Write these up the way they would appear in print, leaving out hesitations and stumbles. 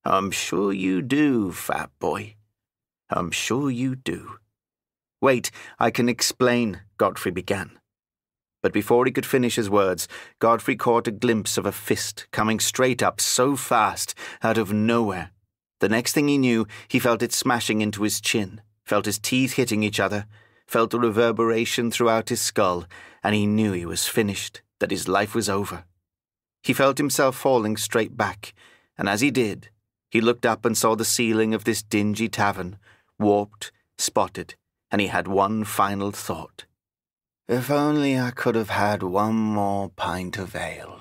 I'm sure you do, fat boy. I'm sure you do. Wait, I can explain, Godfrey began. But before he could finish his words, Godfrey caught a glimpse of a fist coming straight up so fast, out of nowhere. The next thing he knew, he felt it smashing into his chin, felt his teeth hitting each other, felt the reverberation throughout his skull, and he knew he was finished, that his life was over. He felt himself falling straight back, and as he did, he looked up and saw the ceiling of this dingy tavern, warped, spotted, and he had one final thought. If only I could have had one more pint of ale.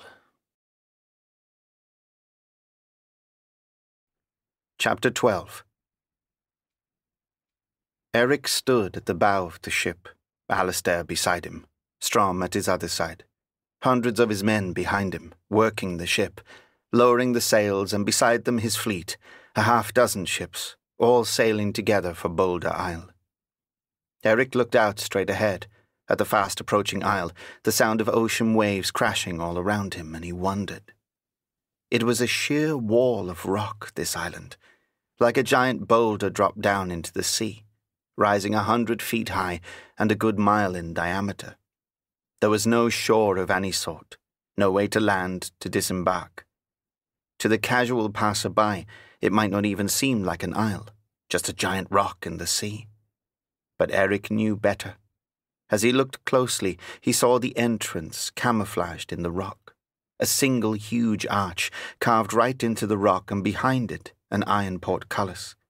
Chapter 12. Eric stood at the bow of the ship, Alistair beside him, Strom at his other side. Hundreds of his men behind him, working the ship, lowering the sails, and beside them his fleet, a half-dozen ships, all sailing together for Boulder Isle. Eric looked out straight ahead, at the fast-approaching isle, the sound of ocean waves crashing all around him, and he wondered. It was a sheer wall of rock, this island, like a giant boulder dropped down into the sea, rising 100 feet high and a good mile in diameter. There was no shore of any sort, no way to land, to disembark. To the casual passer-by, it might not even seem like an isle, just a giant rock in the sea. But Eric knew better. As he looked closely, he saw the entrance camouflaged in the rock, a single huge arch carved right into the rock, and behind it an iron portcullis.